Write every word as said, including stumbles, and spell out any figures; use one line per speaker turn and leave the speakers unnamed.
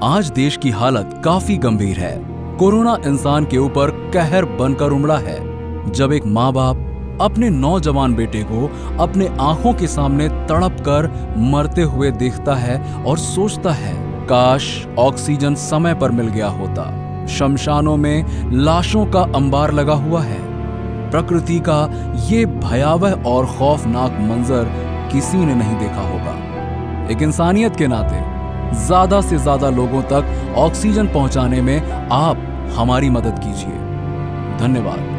आज देश की हालत काफी गंभीर है। कोरोना इंसान के ऊपर कहर बनकर उमड़ा है। जब एक माँ बाप अपने नौजवान बेटे को अपने आंखों के सामने तड़प कर मरते हुए देखता है और सोचता है, काश ऑक्सीजन समय पर मिल गया होता। शमशानों में लाशों का अंबार लगा हुआ है। प्रकृति का ये भयावह और खौफनाक मंजर किसी ने नहीं देखा होगा। एक इंसानियत के नाते ज्यादा से ज्यादा लोगों तक ऑक्सीजन पहुंचाने में आप हमारी मदद कीजिए। धन्यवाद।